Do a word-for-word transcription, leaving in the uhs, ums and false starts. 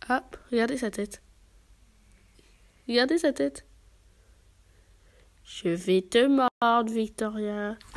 Ah, regardez sa tête. Regardez sa tête. Je vais te mordre, Victoria.